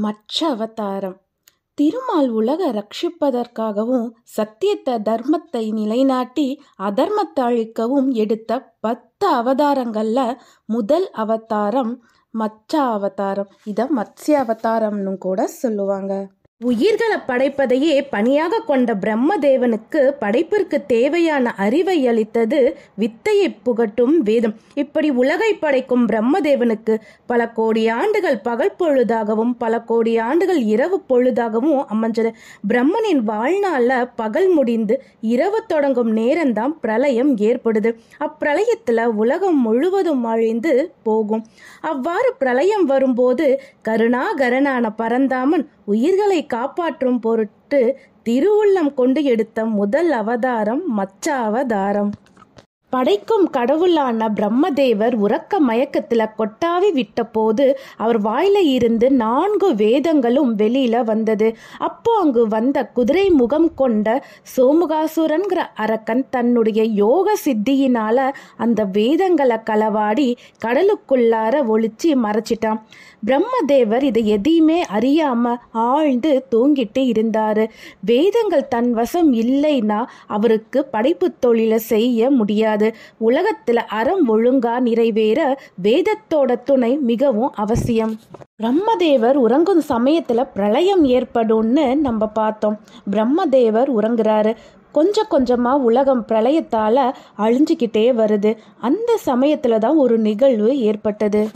மற்ற அவதாரம். திருமால் உலக ரட்சிப்பதற்காகவும் சத்தியத்தை தர்மத்தை நிலைநாட்டி அதர்மத்தை அழிக்கவும் எடுத்த 10 அவதாரங்கள்ல முதல் அவதாரம் மச்ச அவதாரம். இதை மத்ஸ்ய அவதாரம்னு கூட சொல்லுவாங்க. உயிர்களை படைப்பதையே பணியாக கொண்ட பிரம்மதேவனுக்கு படைப்பிற்கு தேவையான அறிவை அளித்தது வித்தையை புகட்டும் வேதம். இப்படி உலகை படைக்கும் பிரம்மதேவனுக்கு பல கோடி ஆண்டுகள் பகல் பொழுதாகவும் பல கோடி ஆண்டுகள் இரவு பொழுதாகவும் அமைஞ்சது. பிரம்மனின் வாழ்நாள பகல் முடிந்து இரவு தொடங்கும் நேரம்தான் பிரளயம் ஏற்படுது. அப்பிரளயத்துல உலகம் முழுவதும் அழிந்து போகும். அவ்வாறு பிரளயம் வரும்போது கருணாகரனான பரந்தாமன் உயிர்களை காப்பாற்றும் பொருட்டு திருவுள்ளம் கொண்டு எடுத்த முதல் அவதாரம் மச்ச அவதாரம். படைக்கும் கடவுளான பிரம்மதேவர் உறக்க மயக்கத்துல கொட்டாவி விட்ட போது அவர் வாயில இருந்து 4 வேதங்களும் வெளியில வந்தது. அப்போ அங்கு வந்த குதிரை முகம் கொண்ட சோமுகாசுரன்கிற அரக்கன் தன்னுடைய யோக சித்தியினால அந்த வேதங்களை களவாடி கடலுக்குள்ளார ஒளிச்சு மறைச்சிட்டான். பிரம்மதேவர் இதை எதையுமே அறியாம ஆழ்ந்து தூங்கிட்டு இருந்தாரு. வேதங்கள் தன் வசம் இல்லைன்னா அவருக்கு படைப்பு தொழிலை செய்ய முடியாது. உலகத்துல அறம் ஒழுங்கா நிறைவேற வேதத்தோட துணை மிகவும் அவசியம். பிரம்மதேவர் உறங்கும் சமயத்துல பிரளயம் ஏற்படும்னு நம்ம பார்த்தோம். பிரம்மதேவர் உறங்குறாரு. கொஞ்சம் கொஞ்சமா உலகம் பிரளயத்தால அழிஞ்சுக்கிட்டே வருது. அந்த சமயத்துல தான் ஒரு நிகழ்வு ஏற்பட்டது.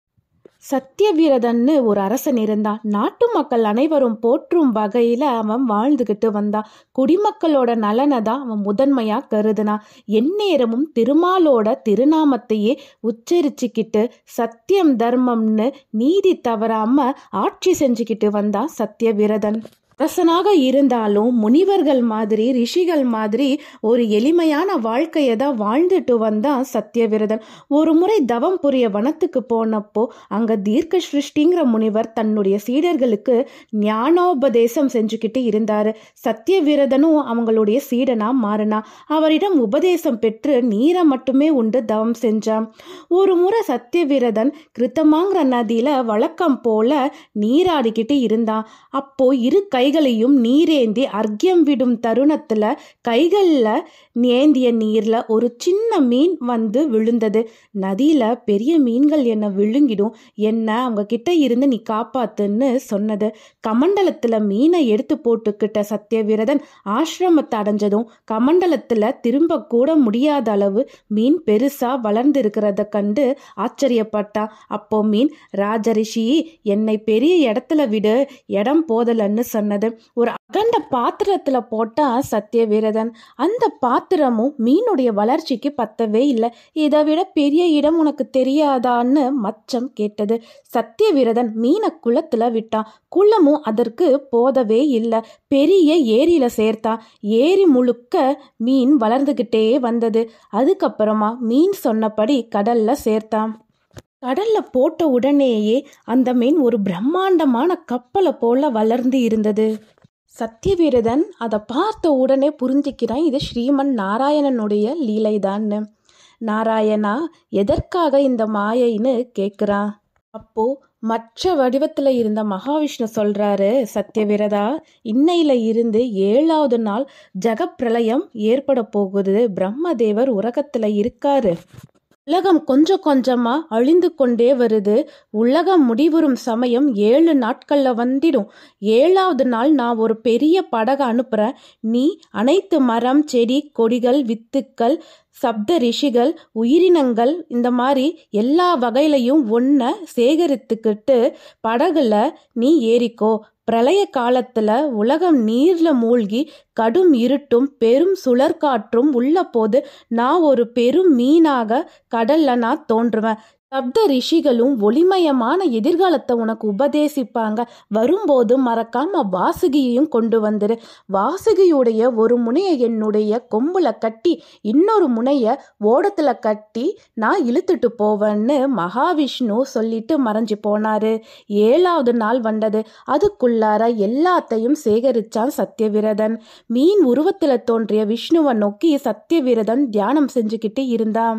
சத்தியவிரதன்னு ஒரு அரசன் இருந்தான். நாட்டு மக்கள் அனைவரும் போற்றும் வகையில அவன் வாழ்ந்துகிட்டு வந்தான். குடிமக்களோட நலனை தான் அவன் முதன்மையா கருதுனான். எந்நேரமும் திருமாலோட திருநாமத்தையே உச்சரிச்சுக்கிட்டு சத்தியம் தர்மம்னு நீதி தவறாம ஆட்சி செஞ்சுக்கிட்டு வந்தான் சத்தியவிரதன். அரசனாக இருந்தாலும் முனிவர்கள் மாதிரி ரிஷிகள் மாதிரி ஒரு எளிமையான வாழ்க்கையை தான் வாழ்ந்துட்டு வந்தான் சத்தியவிரதன். ஒரு முறை தவம் புரிய வனத்துக்கு போனப்போ அங்க தீர்க்க சிருஷ்டிங்கிற முனிவர் தன்னுடைய சீடர்களுக்கு ஞானோபதேசம் செஞ்சுக்கிட்டு இருந்தாரு. சத்தியவிரதனும் அவங்களுடைய சீடனா மாறினா. அவரிடம் உபதேசம் பெற்று நீரை மட்டுமே உண்டு தவம் செஞ்சான். ஒரு முறை சத்தியவிரதன் கிருத்தமாங்கிற நதியில வழக்கம் போல நீராடிக்கிட்டு இருந்தான். அப்போ இரு கைகளையும் நீரேந்தி அர்க்கியம் விடும் தருணத்துல கைகள்ல ஏந்திய நீர்ல ஒரு சின்ன மீன் வந்து விழுந்தது. நதியில பெரிய மீன்கள் என்ன விழுங்கிடும், என்ன அவங்க கிட்ட இருந்து நீ காப்பாத்துன்னு சொன்னது. கமண்டலத்துல மீனை எடுத்து போட்டுக்கிட்ட சத்தியவிரதன் ஆசிரமத்தை அடைஞ்சதும் கமண்டலத்துல திரும்ப கூட முடியாத அளவு மீன் பெருசா வளர்ந்து இருக்கிறத கண்டு ஆச்சரியப்பட்டான். அப்போ மீன், ராஜரிஷி என்னை பெரிய இடத்துல விடு, இடம் போதலன்னு சொன்னது. ஒரு அகண்ட பாத்திரத்துல போட்டா சத்தியவிரதன். அந்த பாத்திரமும் மீனுடைய வளர்ச்சிக்கு பத்தவே இல்லை. இதை விட பெரிய இடம் உனக்கு தெரியாதான்னு மச்சம் கேட்டது. சத்தியவிரதன் மீனை குளத்துல விட்டான். குளமும் அதற்கு போதவே இல்லை. பெரிய ஏரியில சேர்த்தான். ஏரி முழுக்க மீன் வளர்ந்துகிட்டே வந்தது. அதுக்கப்புறமா மீன் சொன்னபடி கடல்ல சேர்த்தான். கடல்ல போட்ட உடனேயே அந்த மீன் ஒரு பிரம்மாண்டமான கப்பலை போல வளர்ந்து இருந்தது. சத்தியவிரதன் அதை பார்த்த உடனே புரிஞ்சுக்கிறான், இது ஸ்ரீமன் நாராயணனுடைய லீலைதான்னு. நாராயணா, எதற்காக இந்த மாயைன்னு கேட்குறான். அப்போ மற்ற வடிவத்துல இருந்த மகாவிஷ்ணு சொல்றாரு, சத்தியவிரதா, இன்னையில இருந்து 7வது நாள் ஜெகப்பிரளயம் ஏற்பட போகுது. பிரம்மதேவர் உலகத்துல இருக்காரு. உலகம் கொஞ்சம் கொஞ்சமா அழிந்து கொண்டே வருது. உலகம் முடிவுறும் சமயம் 7 நாட்கள்ல வந்துடும். 7வது நாள் நான் ஒரு பெரிய படகை அனுப்புறேன். நீ அனைத்து மரம், செடி, கொடிகள், வித்துக்கள், சப்த ரிஷிகள், உயிரினங்கள், இந்த மாதிரி எல்லா வகையிலையும் ஒன்ன சேகரித்துக்கிட்டு படகுல நீ ஏறிக்கோ. பிரளய காலத்துல உலகம் நீர்ல மூழ்கி கடும் இருட்டும் பெரும் சுழற்காற்றும் உள்ள போது நான் ஒரு பெரும் மீனாக கடல்ல நான் தோன்றுவேன். சப்த ரிஷிகளும் ஒளிமயமான எதிர்காலத்தை உனக்கு உபதேசிப்பாங்க. வரும்போது மறக்காம வாசுகியையும் கொண்டு வந்துரு. வாசுகியுடைய ஒரு முனையை என்னுடைய கொம்புல கட்டி இன்னொரு முனைய ஓடத்துல கட்டி நான் இழுத்துட்டு போவேன்னு மகாவிஷ்ணு சொல்லிட்டு மறைஞ்சு போனாரு. 7வது நாள் வந்தது. அதுக்குள்ளார எல்லாத்தையும் சேகரிச்சான் சத்தியவிரதன். மீன் உருவத்துல தோன்றிய விஷ்ணுவை நோக்கி சத்தியவிரதன் தியானம் செஞ்சுக்கிட்டு இருந்தான்.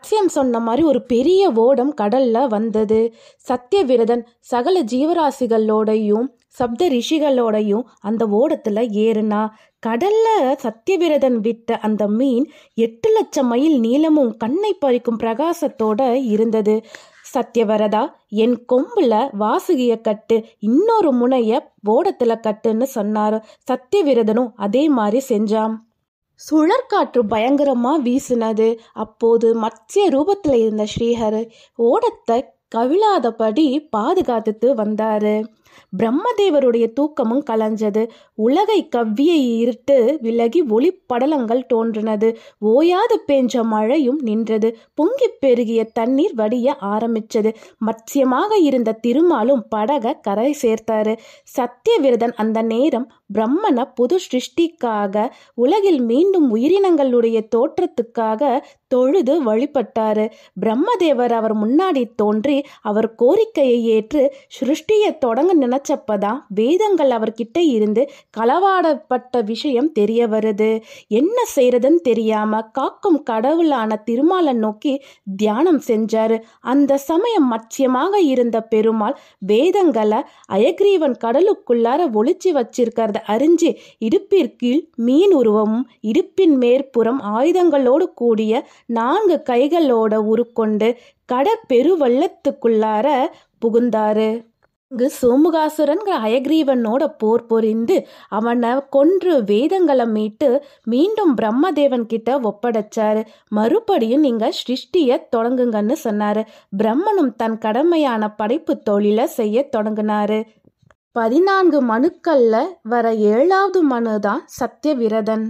மத்ஸ்யம் சொன்ன மாதிரி ஒரு பெரிய ஓடம் கடல்ல வந்தது. சத்தியவிரதன் சகல ஜீவராசிகளோடையும் சப்த ரிஷிகளோடையும் அந்த ஓடத்துல ஏறுனா. கடல்ல சத்தியவிரதன் விட்ட அந்த மீன் 8,00,000 மைல் நீளமும் கண்ணை பறிக்கும் பிரகாசத்தோட இருந்தது. சத்தியவரதா, என் கொம்புல வாசுகிய கட்டு, இன்னொரு முனைய ஓடத்துல கட்டுன்னு சொன்னாரு. சத்தியவிரதனும் அதே மாதிரி செஞ்சான். சுழற்காற்று பயங்கரமா வீசினது. அப்போது மத்ஸ்ய ரூபத்துல இருந்த ஸ்ரீஹரி ஓடத்தை கவிழாதபடி பாதுகாத்துட்டு வந்தாரு. பிரம்மதேவருடைய தூக்கமும் கலைஞ்சது. உலகை கவ்விய இருட்டு விலகி ஒளிப்படலங்கள் தோன்றினது. ஓயாது பேஞ்ச மழையும் நின்றது. பொங்கி பெருகிய தண்ணீர் வடிய ஆரம்பிச்சது. மத்ஸ்யமாக இருந்த திருமாலும் படக கரை சேர்த்தாரு. சத்தியவிரதன் அந்த நேரம் பிரம்மனை புது சிருஷ்டிக்காக, உலகில் மீண்டும் உயிரினங்களுடைய தோற்றத்துக்காக தொழுது வழிபட்டாரு. பிரம்மதேவர் அவர் முன்னாடி தோன்றி அவர் கோரிக்கையை ஏற்று சிருஷ்டியை தொடங்க நினைச்சப்பதான் வேதங்கள் அவர்கிட்ட இருந்து களவாடப்பட்ட விஷயம் தெரிய வருது. என்ன செய்யறதுன்னு தெரியாம காக்கும் கடவுளான திருமாலை நோக்கி தியானம் செஞ்சாரு. அந்த சமயம் மத்ஸ்யமாக இருந்த பெருமாள் வேதங்களை அயக்ரீவன் கடலுக்குள்ளார ஒளிச்சு வச்சிருக்கிறத அறிஞ்சு இடுப்பிற்கீழ் மீன் உருவமும் இடுப்பின் மேற்புறம் ஆயுதங்களோடு கூடிய 4 கைகளோட உருக்கொண்டு கடற்பெருவெள்ளத்துக்குள்ளார புகுந்தாரு. இங்கு சோமுகாசுரன்கிற அயக்ரீவனோட போர் புரிந்து அவனை கொன்று வேதங்களை மீட்டு மீண்டும் பிரம்மதேவன் கிட்ட ஒப்படைச்சாரு. மறுபடியும் நீங்க சிருஷ்டிய தொடங்குங்கன்னு சொன்னாரு. பிரம்மனும் தன் கடமையான படைப்பு தொழிலை செய்ய தொடங்கினாரு. 14 மனுக்கள்ல வர 7வது மனு தான் சத்தியவிரதன்.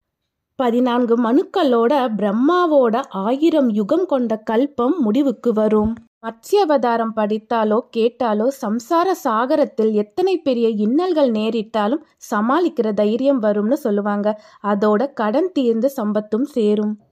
14 மனுக்களோட பிரம்மாவோட 1000 யுகம் கொண்ட கல்பம் முடிவுக்கு வரும். மத்ஸ்யாவதாரம் படித்தாலோ கேட்டாலோ சம்சார சாகரத்தில் எத்தனை பெரிய இன்னல்கள் நேரிட்டாலும் சமாளிக்கிற தைரியம் வரும்னு சொல்லுவாங்க. அதோட கடன் தீர்ந்து சம்பத்தும் சேரும்.